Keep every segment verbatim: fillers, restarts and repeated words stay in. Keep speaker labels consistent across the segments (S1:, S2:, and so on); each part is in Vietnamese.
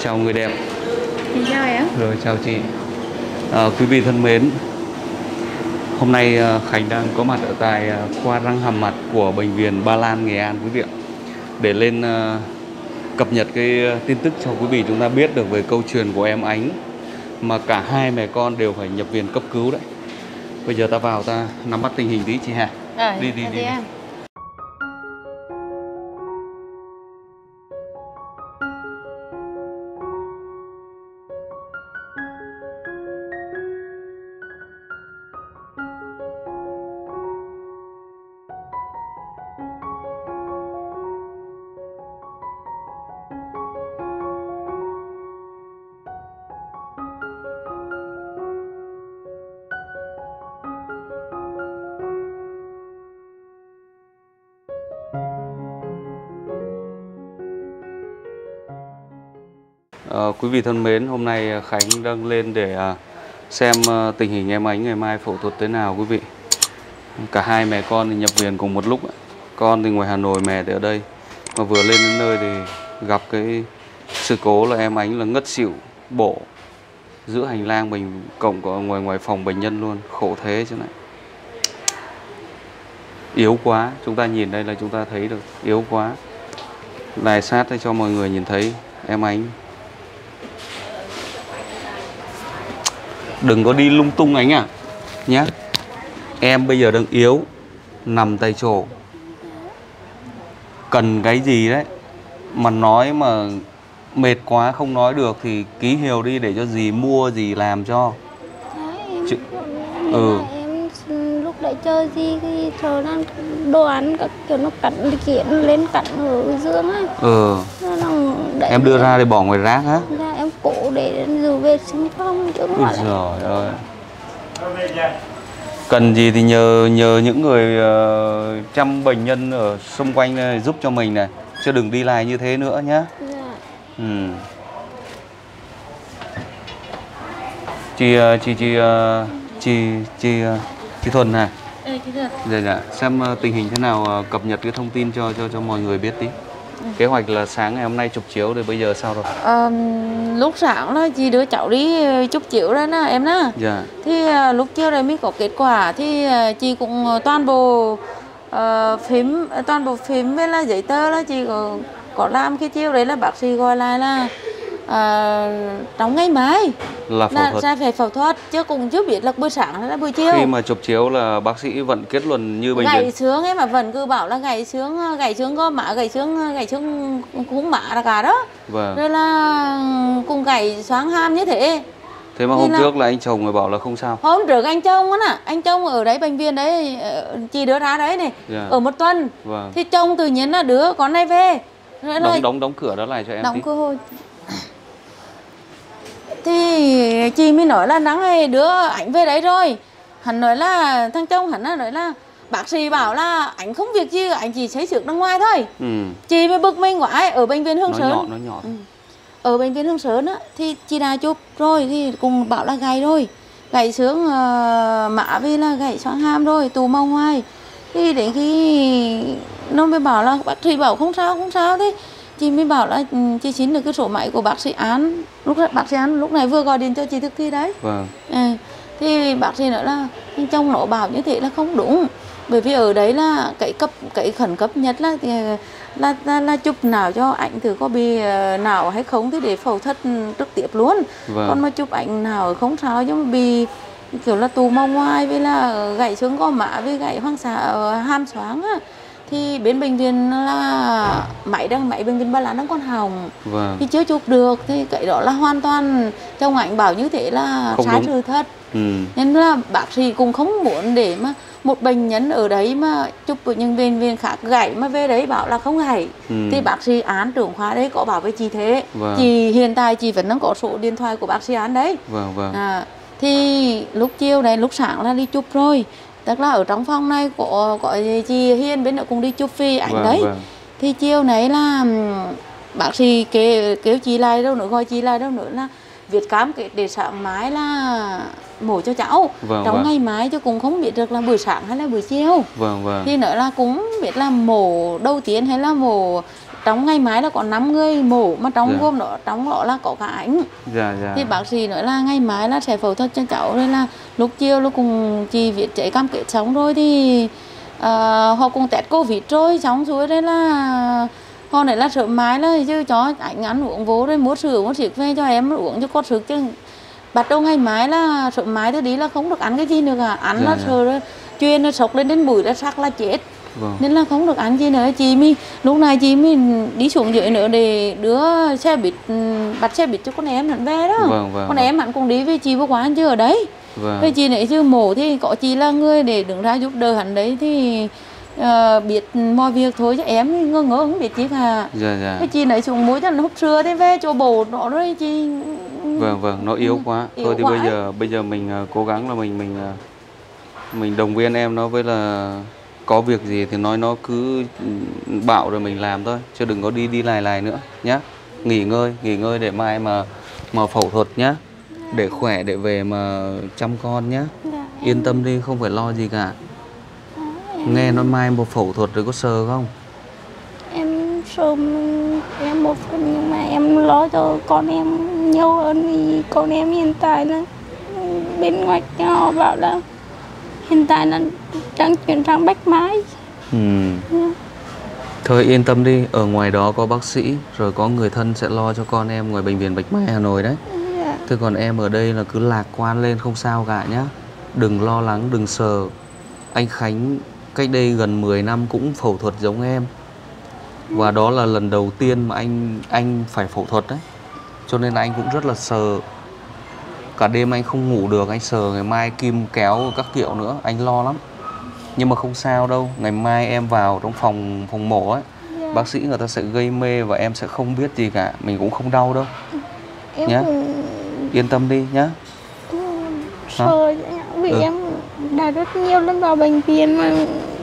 S1: chào người đẹp.
S2: Chị chào em.
S1: Rồi chào chị. À, quý vị thân mến, hôm nay Khánh đang có mặt ở tại khoa răng hàm mặt của bệnh viện Ba Lan Nghệ An quý vị ạ, để lên uh, cập nhật cái tin tức cho quý vị chúng ta biết được về câu chuyện của em Ánh mà cả hai mẹ con đều phải nhập viện cấp cứu đấy. Bây giờ ta vào ta nắm bắt tình hình tí chị Hà.
S2: Rồi,
S1: đi đi đi. đi.
S2: Em.
S1: À, quý vị thân mến, hôm nay Khánh đang lên để uh, xem uh, tình hình em Ánh ngày mai phẫu thuật thế nào quý vị. Cả hai mẹ con thì nhập viện cùng một lúc. Con thì ngoài Hà Nội, mẹ thì ở đây. Mà vừa lên đến nơi thì gặp cái sự cố là em Ánh là ngất xỉu bổ giữa hành lang bệnh cộng của ngoài ngoài phòng bệnh nhân luôn. Khổ thế chứ này. Yếu quá, chúng ta nhìn đây là chúng ta thấy được, yếu quá. Đài sát để cho mọi người nhìn thấy em Ánh. Đừng có đi lung tung Ánh à nhé. Em bây giờ đang yếu, nằm tại chỗ, cần cái gì đấy mà nói mà mệt quá không nói được thì ký hiệu đi để cho dì mua gì làm cho.
S3: Em,
S1: Chứ...
S3: ừ. Em lúc đấy chơi gì thì chờ đang đồ ăn các kiểu nó cắn kiện lên cắn ở dương á.
S1: Ừ. Em đưa ra để bỏ ngoài rác á?
S3: Dạ em cổ để giữ vệ sinh phòng chứ không phải là...
S1: Trời ơi. Cần gì thì nhờ nhờ những người uh, chăm bệnh nhân ở xung quanh này giúp cho mình này, chứ đừng đi lại như thế nữa nhé.
S3: Dạ.
S1: Ừ. Chị chị chị chị chị chị Thuần này.
S2: Ừ, chị Thuần.
S1: Dạ dạ. Xem tình hình thế nào, cập nhật cái thông tin cho cho cho mọi người biết tí. Ừ. Kế hoạch là sáng ngày hôm nay chụp chiếu thì bây giờ sao rồi?
S2: À, lúc sáng đó chị đưa cháu đi chụp chiếu đó nè em nè.
S1: Dạ.
S2: Thì lúc chiều đây mới có kết quả thì chị cũng toàn bộ uh, phím toàn bộ phím với là giấy tờ là chị có, có làm cái chiều đấy là bác sĩ gọi lại là uh, trong ngày mai
S1: là phẫu thuật,
S2: sẽ phải phẫu thuật chứ cũng chưa biết là buổi sáng hay là buổi chiều.
S1: Khi mà chụp chiếu là bác sĩ vẫn kết luận như bệnh
S2: gãy
S1: viện
S2: xương ấy mà vẫn cứ bảo là gãy xương gãy xương có mã gãy xương gãy xương cũng mã là cả đó.
S1: Vâng.
S2: Rồi là cùng gãy xoáng hàm như thế.
S1: Thế mà hôm là... trước là anh chồng người bảo là không sao.
S2: Hôm trước anh chồng á nè, anh chồng ở đấy bệnh viện đấy, chị đưa ra đấy này, yeah. Ở một tuần.
S1: Vâng.
S2: Thì chồng tự nhiên là đứa con này về.
S1: Rồi đóng, là... đóng đóng cửa đó lại cho em.
S2: Đóng cửa hồi. Thì chị mới nói là nắng này đứa ảnh về đấy rồi. Hắn nói là thằng chồng hắn nói là bác sĩ bảo là ảnh không việc gì, ảnh chỉ thấy xước đằng ngoài thôi. Ừ. Chị mới bực mình quá ở bệnh viện Hương
S1: nó
S2: Sơn.
S1: Nhỏ, nó nhỏ.
S2: Ừ. Ở bệnh viện Hương Sơn á thì chị đã chụp rồi thì cùng bảo là gãy rồi, gãy xương uh, mã vì là gãy xoáng hàm rồi, tù màu ngoài. Thì đến khi nó mới bảo là bác sĩ bảo không sao không sao thế. Chị mới bảo là chị xin được cái số máy của bác sĩ Án. Lúc bác sĩ Án lúc này vừa gọi điện cho chị Thực Thi đấy.
S1: Vâng.
S2: À, thì bác sĩ nói là trong nó bảo như thế là không đúng. Bởi vì ở đấy là cái cấp cái khẩn cấp nhất là là là, là chụp não cho ảnh thử có bị não hay không thì để phẫu thuật trực tiếp luôn. Vâng. Còn mà chụp ảnh nào không sao nhưng mà bị kiểu là tù màu ngoài với là gãy xương gò má với gãy hoang xạ hàm xoáng á. Thì bên bệnh viện là máy đang máy bệnh viện Ba Lan đang còn hỏng. Vâng. Thì chưa chụp được thì cái đó là hoàn toàn trong ảnh bảo như thế là không sai sự thật. Ừ. Nên là bác sĩ cũng không muốn để mà một bệnh nhân ở đấy mà chụp ở những bệnh viện khác gãy mà về đấy bảo là không gãy. Ừ. Thì bác sĩ Án trưởng khoa đấy có bảo với chị thế. Vâng. Chị hiện tại chị vẫn đang có số điện thoại của bác sĩ Án đấy.
S1: Vâng vâng.
S2: À, thì lúc chiều này lúc sáng là đi chụp rồi. Tức là ở trong phòng này có, có chị Hiền bên đó cũng đi chụp phi ảnh. Vâng, đấy. Vâng. Thì chiều này là bác sĩ kêu, kêu chị lại đâu nữa, gọi chị lại đâu nữa là viết cam kết để sáng mai là mổ cho cháu. Vâng, trong vâng. ngày mai chứ cũng không biết được là buổi sáng hay là buổi chiều.
S1: Vâng, vâng.
S2: Thì nữa là cũng biết là mổ đầu tiên hay là mổ trong ngày mai là có năm người mổ, mà trong
S1: Dạ.
S2: gồm đó trong đó là có cả ảnh.
S1: Dạ dạ.
S2: Thì bác sĩ nói là ngày mai là sẽ phẫu thuật cho cháu, rồi là lúc chiều lúc cùng chị viết giấy cam kết xong rồi thì uh, họ cùng test Covid rồi xong rồi đấy là họ nói là sớm mai là chứ cho ảnh ăn uống vô rồi mua sữa mua xịt về cho em uống cho có sức, chứ bắt đầu ngày mai là sớm mai tôi đi là không được ăn cái gì nữa cả, ăn
S1: Dạ,
S2: là
S1: dạ.
S2: sợ rồi chuyên nó sộc lên đến mũi là sắc là chết.
S1: Vâng.
S2: Nên là không được ăn gì nữa. Chị mi lúc này chị mi đi xuống dưới nữa để đưa xe buýt, bắt xe buýt cho con em hẳn về đó.
S1: Vâng, vâng,
S2: Con
S1: vâng.
S2: em hẳn cùng đi với chị vô quán chứ ở đấy.
S1: Vâng.
S2: Với chị này chứ mổ thì có chị là người để đứng ra giúp đỡ hẳn đấy thì uh, biết mọi việc thôi, chứ em thì ngơ ngơ không biết gì cả.
S1: Dạ dạ.
S2: Cái chị này xuống muối cho nó hút sữa thế về chỗ bổ đó rồi chị.
S1: Vâng vâng, nó yếu quá.
S2: Yếu
S1: Thôi thì
S2: quá
S1: bây
S2: ấy.
S1: giờ bây giờ mình ờ, cố gắng là mình mình ờ, mình động viên em nó, với là có việc gì thì nói nó cứ bảo rồi mình làm thôi, chứ đừng có đi đi lại lại nữa nhá. Nghỉ ngơi, nghỉ ngơi để mai mà mà phẫu thuật nhá. Để khỏe để về mà chăm con nhá.
S3: Dạ,
S1: Yên tâm đi, không phải lo gì cả. Nghe nói mai một phẫu thuật rồi có sờ không?
S3: em sớm em một phần, nhưng mà em lo cho con em nhiều hơn vì con em hiện tại là bên ngoài họ bảo là hiện tại là đang chuyển sang Bạch Mai.
S1: Ừ.
S3: Dạ.
S1: Thôi yên tâm đi, ở ngoài đó có bác sĩ, rồi có người thân sẽ lo cho con em ngoài bệnh viện Bạch Mai Hà Nội đấy.
S3: Dạ.
S1: Thế còn em ở đây là cứ lạc quan lên, không sao cả nhá. Đừng lo lắng, đừng sờ. Anh Khánh cách đây gần mười năm cũng phẫu thuật giống em. Và đó là lần đầu tiên mà anh anh phải phẫu thuật đấy. Cho nên là anh cũng rất là sờ. Cả đêm anh không ngủ được, anh sờ ngày mai kim kéo các kiểu nữa, anh lo lắm. Nhưng mà không sao đâu, ngày mai em vào trong phòng phòng mổ ấy,
S3: Dạ.
S1: bác sĩ người ta sẽ gây mê và em sẽ không biết gì cả, mình cũng không đau đâu.
S3: Em
S1: Nhá.
S3: cũng
S1: Yên tâm đi nhá.
S3: cũng sợ vậy ạ, vì
S1: Ừ.
S3: em đã rất nhiều lần vào bệnh viện mà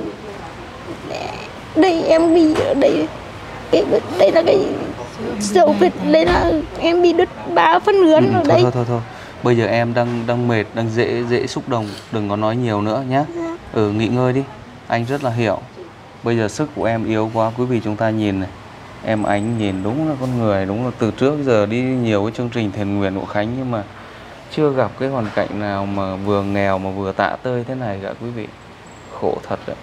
S3: đây em bị ở đây, cái đây là cái dấu vết, đây là em bị đứt ba phân
S1: Ừ,
S3: lưỡn ở
S1: thôi,
S3: đây.
S1: thôi thôi thôi. Bây giờ em đang đang mệt, đang dễ dễ xúc động, đừng có nói nhiều nữa nhá.
S3: Dạ.
S1: Ừ, nghỉ ngơi đi. Anh rất là hiểu. Bây giờ sức của em yếu quá, quý vị chúng ta nhìn này. Em Ánh nhìn đúng là con người, đúng là từ trước giờ đi nhiều cái chương trình thiện nguyện của Khánh, nhưng mà chưa gặp cái hoàn cảnh nào mà vừa nghèo mà vừa tạ tơi thế này cả quý vị. Khổ thật đấy.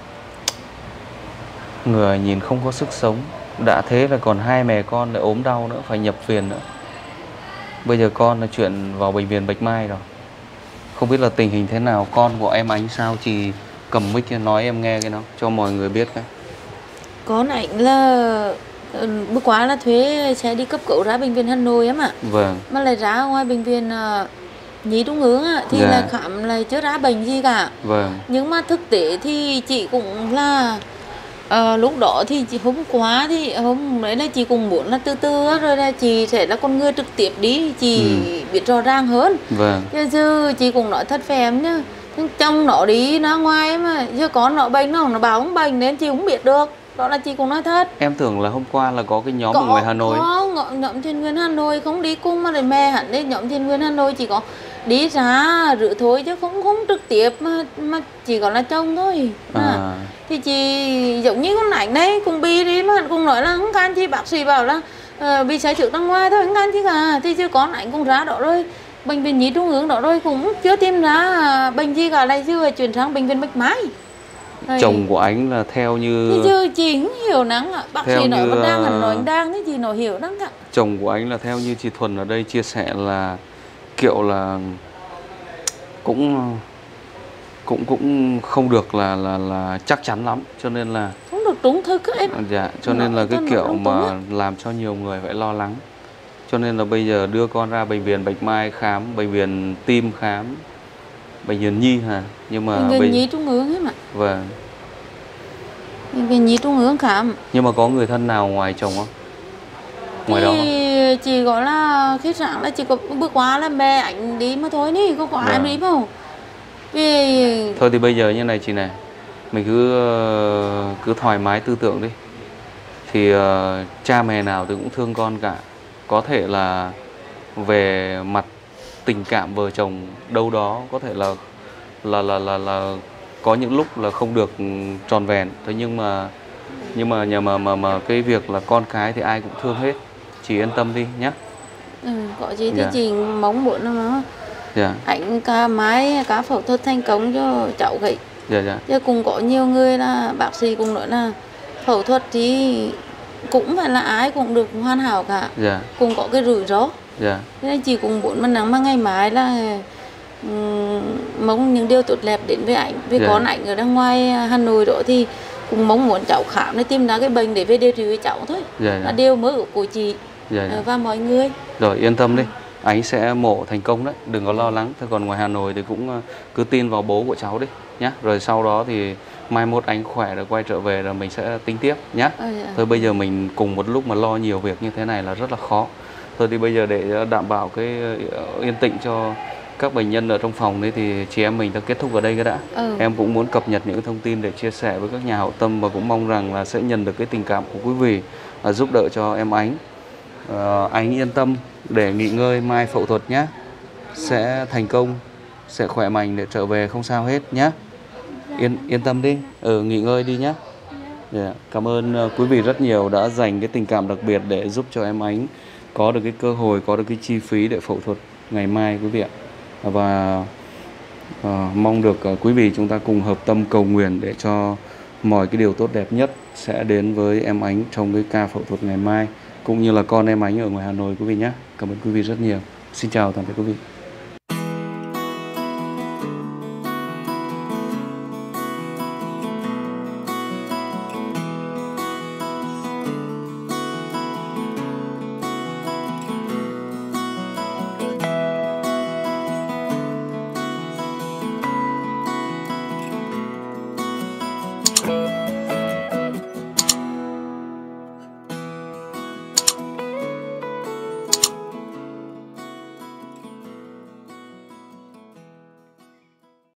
S1: Người nhìn không có sức sống. Đã thế là còn hai mẹ con lại ốm đau nữa, phải nhập viện nữa. Bây giờ con là chuyển vào bệnh viện Bạch Mai rồi. Không biết là tình hình thế nào, con của em Ánh sao, chị cầm mic nói em nghe cái nào cho mọi người biết cái.
S2: Con ảnh là ừ, bữa qua là thuê xe đi cấp cứu ra bệnh viện Hà Nội em ạ.
S1: Vâng.
S2: Mà lại ra ngoài bệnh viện uh, Nhi Trung ương á, thì
S1: Dạ.
S2: là khám là chưa ra bệnh gì cả.
S1: Vâng.
S2: Nhưng mà thực tế thì chị cũng là uh, lúc đó thì chị hôm qua thì hôm đấy là chị cũng muốn là từ từ á, rồi là chị sẽ là con người trực tiếp đi, chị
S1: Ừ.
S2: biết rõ ràng hơn.
S1: Vâng.
S2: Chứ, chứ chị cũng nói thật với em nhá, chồng nó đi ra ngoài mà chứ con nó bệnh nó nó bảo không bệnh nên chị cũng biết được. Đó là chị cũng nói thật.
S1: Em tưởng là hôm qua là có cái nhóm ở ngoài Hà Nội.
S2: Có nhóm, nhóm thiện nguyện Hà Nội không đi cùng mà để mẹ hẳn đi nhóm thiện nguyện Hà Nội chỉ có đi ra rửa thôi chứ không không trực tiếp mà mà chỉ có là chồng thôi. À.
S1: À.
S2: Thì chị giống như con ảnh đấy cùng bi đi mà cùng nói là không can chi, bác sĩ bảo là uh, bị sai trước ra ngoài thôi không can chi cả, thì chứ con ảnh cũng ra đó rồi bệnh viện Nhi Trung ương đó rồi cũng chưa tìm ra bệnh gì cả, lại chưa chuyển sang bệnh viện Bạch Mai. Rồi.
S1: Chồng của anh là theo như
S2: Thì chứ chị không hiểu nắng ạ. Bác
S1: Theo
S2: sĩ nói
S1: như,
S2: vẫn đang hẳn nói
S1: ờ,
S2: đang thì chị nói hiểu nắng ạ.
S1: chồng của anh là theo như chị Thuần ở đây chia sẻ là kiểu là cũng cũng cũng không được là là là chắc chắn lắm, cho nên là
S2: Không được trúng thực ấy.
S1: dạ, cho nên
S2: Nói
S1: là cái
S2: cho nó
S1: kiểu
S2: đúng
S1: mà
S2: đúng á.
S1: làm cho nhiều người phải lo lắng. Cho nên là bây giờ đưa con ra bệnh viện Bạch Mai khám, bệnh viện tim khám, bệnh viện Nhi hả? Nhưng mà
S2: Bệnh viện
S1: bây...
S2: Nhi Trung ương ấy mà.
S1: Vâng.
S2: Bệnh viện Nhi Trung ương khám.
S1: Nhưng mà có người thân nào ngoài chồng không? Ngoài đó không?
S2: Thì chị có là khi sáng là chị có bước qua là mẹ ảnh đi mà thôi đi, có có ai
S1: Vâng.
S2: đi không? Vì
S1: Thôi thì bây giờ như này chị này, mình cứ cứ thoải mái tư tưởng đi. Thì uh, cha mẹ nào thì cũng thương con cả. Có thể là về mặt tình cảm vợ chồng đâu đó có thể là là là là là có những lúc là không được tròn vẹn. Thế nhưng mà Nhưng mà nhà mà mà mà cái việc là con cái thì ai cũng thương hết, chị yên tâm đi nhé.
S2: Ừ, có gì thì
S1: Dạ.
S2: chị mong muốn là nó
S1: Dạ.
S2: ảnh ca mái cả phẫu thuật thành công cho cháu vậy.
S1: Dạ dạ.
S2: Chứ cũng có nhiều người là bác sĩ cũng nói là phẫu thuật thì cũng phải là ai cũng được hoàn hảo cả,
S1: Dạ.
S2: cũng có cái rủi ro.
S1: Dạ.
S2: Thế nên chị cũng muốn mà nắng mà ngày mai là um, mong những điều tốt đẹp đến với ảnh. Vì
S1: Dạ.
S2: con ảnh ở đằng ngoài Hà Nội đó thì cũng mong muốn cháu khám để tìm ra cái bệnh để về điều trị với cháu thôi.
S1: Dạ.
S2: Là điều mơ ước của chị
S1: Dạ. Dạ.
S2: và mọi người.
S1: Rồi yên tâm đi, anh sẽ mổ thành công đấy, đừng có lo lắng. Thế còn ngoài Hà Nội thì cũng cứ tin vào bố của cháu đi nhá. Rồi sau đó thì mai mốt anh khỏe rồi quay trở về rồi mình sẽ tính tiếp nhá.
S2: À, dạ.
S1: Thôi bây giờ mình cùng một lúc mà lo nhiều việc như thế này là rất là khó. Thôi thì bây giờ để đảm bảo cái yên tĩnh cho các bệnh nhân ở trong phòng đấy thì chị em mình đã kết thúc ở đây cái đã.
S2: Ừ.
S1: Em cũng muốn cập nhật những thông tin để chia sẻ với các nhà hảo tâm và cũng mong rằng là sẽ nhận được cái tình cảm của quý vị và giúp đỡ cho em Ánh. Uh, anh yên tâm để nghỉ ngơi, mai phẫu thuật nhé, sẽ thành công, sẽ khỏe mạnh để trở về không sao hết nhé. Yên yên tâm đi, ừ, nghỉ ngơi đi nhé. Yeah. Cảm ơn uh, quý vị rất nhiều đã dành cái tình cảm đặc biệt để giúp cho em Ánh có được cái cơ hội, có được cái chi phí để phẫu thuật ngày mai quý vị ạ. Và uh, mong được uh, quý vị chúng ta cùng hợp tâm cầu nguyện để cho mọi cái điều tốt đẹp nhất sẽ đến với em Ánh trong cái ca phẫu thuật ngày mai, cũng như là con em Ánh ở ngoài Hà Nội quý vị nhé. Cảm ơn quý vị rất nhiều. Xin chào tạm biệt quý vị.